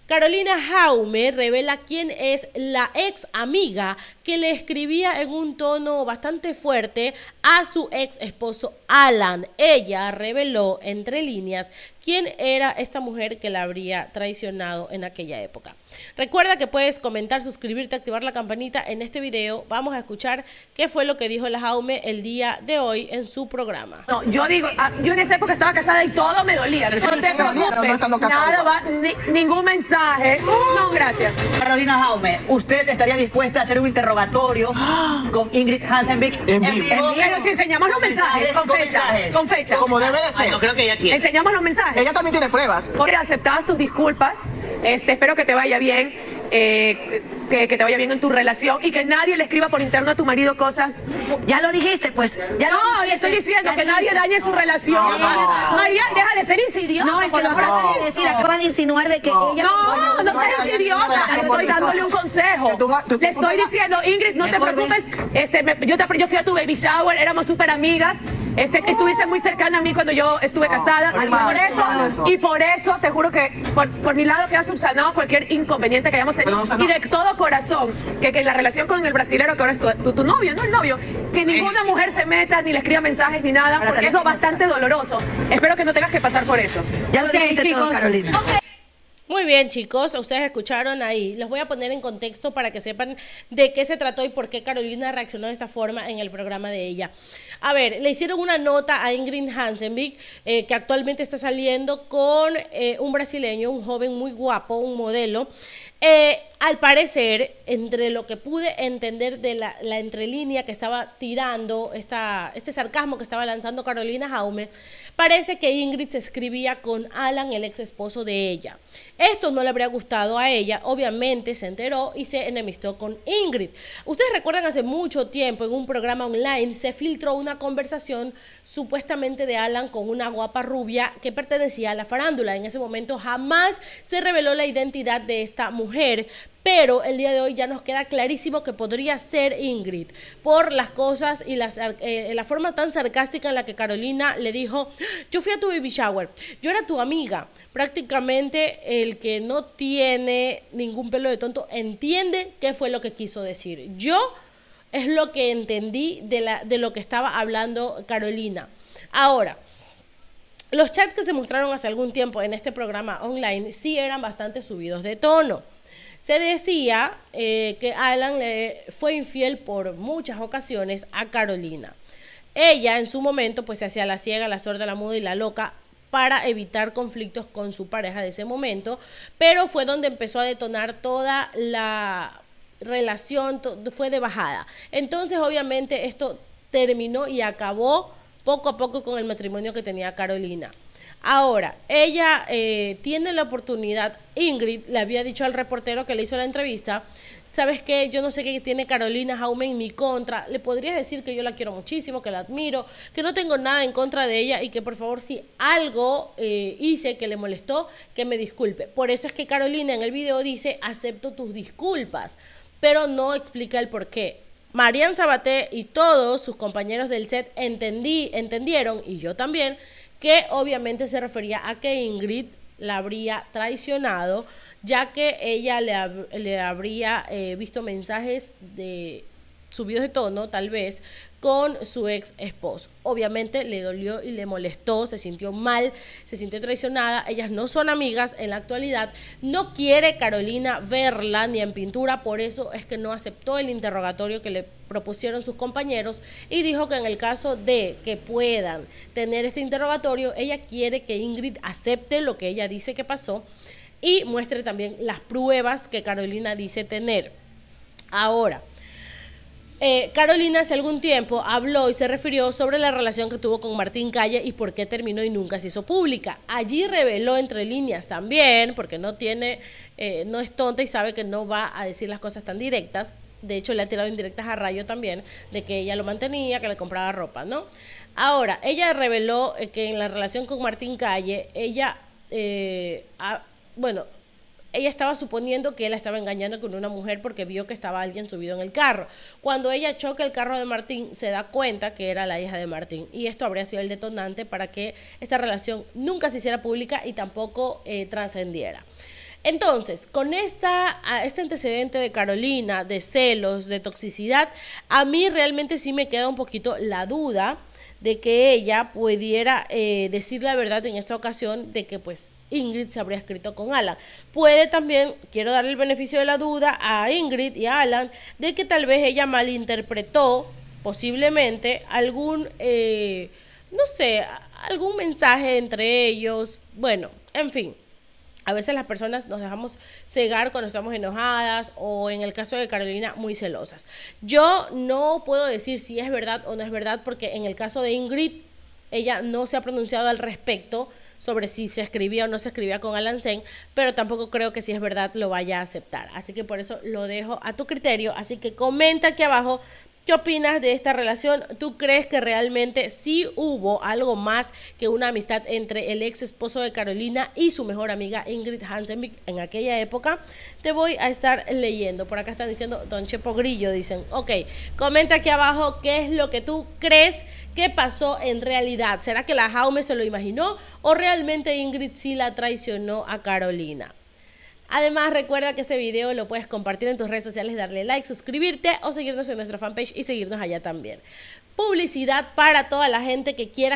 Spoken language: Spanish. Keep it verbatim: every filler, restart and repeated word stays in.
Carolina Jaume revela quién es la ex amiga que le escribía en un tono bastante fuerte a su ex esposo Alan. Ella reveló entre líneas quién era esta mujer que la habría traicionado en aquella época. Recuerda que puedes comentar, suscribirte, activar la campanita en este video. Vamos a escuchar qué fue lo que dijo la Jaume el día de hoy en su programa. No, yo digo, yo en esa época estaba casada y todo me dolía. No te preocupes, nada va, ni, ningún mensaje. No, gracias. Carolina Jaume, ¿usted estaría dispuesta a hacer un interrogatorio con Ingrid Hansenbeck en vivo? Pero si enseñamos los mensajes, con fecha, con fecha. Como debe de ser. Ay, no creo que ella quiera. Enseñamos los mensajes. Ella también tiene pruebas. Porque aceptadas tus disculpas, este, espero que te vaya bien, eh, que, que te vaya bien en tu relación y que nadie le escriba por interno a tu marido cosas. Ya lo dijiste, pues. Ya no, lo le estoy diciendo que nadie dañe su relación. No, no. María, deja de ser insidiosa. No, es que lo acabas de decir, acabas de insinuar de que No. ella... No, no seas insidiosa, le estoy dándole un consejo. Que tú- tú- Le tú- estoy tú- diciendo, Ingrid, no te Mejor preocupes. Este, me- yo, te, yo fui a tu baby shower, éramos súper amigas. Este, estuviste muy cercana a mí cuando yo estuve casada. muy Y mal, por muy mal eso, eso. y por eso te juro que por, por mi lado queda subsanado cualquier inconveniente que hayamos tenido. Pero no sanó. Y de todo corazón, que, que la relación con el brasilero, que ahora es tu, tu, tu novio, no el novio, que ninguna mujer se meta ni le escriba mensajes ni nada, Para porque salir es lo con bastante doloroso. Espero que no tengas que pasar por eso. Ya lo Ok, dijiste todo, chicos. Carolina. Muy bien, chicos, ustedes escucharon ahí. Les voy a poner en contexto para que sepan de qué se trató y por qué Carolina reaccionó de esta forma en el programa de ella. A ver, le hicieron una nota a Ingrid Hansenbeck, eh, que actualmente está saliendo con eh, un brasileño, un joven muy guapo, un modelo. Eh, al parecer, entre lo que pude entender de la, la entrelínea que estaba tirando, esta, este sarcasmo que estaba lanzando Carolina Jaume, parece que Ingrid se escribía con Alan, el ex esposo de ella. Esto no le habría gustado a ella, obviamente se enteró y se enemistó con Ingrid. Ustedes recuerdan, hace mucho tiempo en un programa online se filtró una conversación supuestamente de Alan con una guapa rubia que pertenecía a la farándula. En ese momento jamás se reveló la identidad de esta mujer, pero el día de hoy ya nos queda clarísimo que podría ser Ingrid por las cosas y las, eh, la forma tan sarcástica en la que Carolina le dijo: yo fui a tu baby shower, yo era tu amiga. Prácticamente el que no tiene ningún pelo de tonto entiende qué fue lo que quiso decir. Yo es lo que entendí de, la, de lo que estaba hablando Carolina. Ahora, los chats que se mostraron hace algún tiempo en este programa online sí eran bastante subidos de tono. Se decía eh, que Alan le fue infiel por muchas ocasiones a Carolina. Ella en su momento pues se hacía la ciega, la sorda, la muda y la loca para evitar conflictos con su pareja de ese momento, pero fue donde empezó a detonar toda la relación, fue de bajada. Entonces obviamente esto terminó y acabó poco a poco con el matrimonio que tenía Carolina. Ahora, ella eh, tiene la oportunidad, Ingrid le había dicho al reportero que le hizo la entrevista: ¿sabes qué? Yo no sé qué tiene Carolina Jaume en mi contra. Le podrías decir que yo la quiero muchísimo, que la admiro, que no tengo nada en contra de ella y que por favor, si algo eh, hice que le molestó, que me disculpe. Por eso es que Carolina en el video dice: acepto tus disculpas, pero no explica el por qué. Marian Sabaté y todos sus compañeros del set entendí, entendieron, y yo también, que obviamente se refería a que Ingrid la habría traicionado, ya que ella le, hab le habría eh, visto mensajes de subidos de tono, tal vez, con su ex esposo. Obviamente le dolió y le molestó, se sintió mal, se sintió traicionada. Ellas no son amigas en la actualidad. No quiere Carolina verla ni en pintura, por eso es que no aceptó el interrogatorio que le propusieron sus compañeros y dijo que en el caso de que puedan tener este interrogatorio, ella quiere que Ingrid acepte lo que ella dice que pasó y muestre también las pruebas que Carolina dice tener. Ahora, Eh, Carolina hace algún tiempo habló y se refirió sobre la relación que tuvo con Martín Calle y por qué terminó y nunca se hizo pública. Allí reveló entre líneas también, porque no tiene, eh, no es tonta y sabe que no va a decir las cosas tan directas. De hecho, le ha tirado indirectas a Rayo también, de que ella lo mantenía, que le compraba ropa, ¿no? Ahora, ella reveló eh, que en la relación con Martín Calle, ella, eh, ha, bueno... ella estaba suponiendo que él estaba engañando con una mujer porque vio que estaba alguien subido en el carro. Cuando ella choca el carro de Martín, se da cuenta que era la hija de Martín. Y esto habría sido el detonante para que esta relación nunca se hiciera pública y tampoco eh, trascendiera. Entonces, con esta, este antecedente de Carolina, de celos, de toxicidad, a mí realmente sí me queda un poquito la duda de que ella pudiera eh, decir la verdad en esta ocasión de que pues Ingrid se habría escrito con Alan. Puede también, quiero darle el beneficio de la duda a Ingrid y a Alan, de que tal vez ella malinterpretó posiblemente algún, eh, no sé, algún mensaje entre ellos, bueno, en fin. A veces las personas nos dejamos cegar cuando estamos enojadas o en el caso de Carolina muy celosas. Yo no puedo decir si es verdad o no es verdad porque en el caso de Ingrid ella no se ha pronunciado al respecto sobre si se escribía o no se escribía con Alan Zane, pero tampoco creo que si es verdad lo vaya a aceptar. Así que por eso lo dejo a tu criterio. Así que comenta aquí abajo ¿qué opinas de esta relación? ¿Tú crees que realmente sí hubo algo más que una amistad entre el ex esposo de Carolina y su mejor amiga Ingrid Hansenbeck en aquella época? Te voy a estar leyendo. Por acá están diciendo Don Chepo Grillo, dicen. Ok, comenta aquí abajo qué es lo que tú crees que pasó en realidad. ¿Será que la Jaume se lo imaginó o realmente Ingrid sí la traicionó a Carolina? Además, recuerda que este video lo puedes compartir en tus redes sociales, darle like, suscribirte o seguirnos en nuestra fanpage y seguirnos allá también. Publicidad para toda la gente que quiera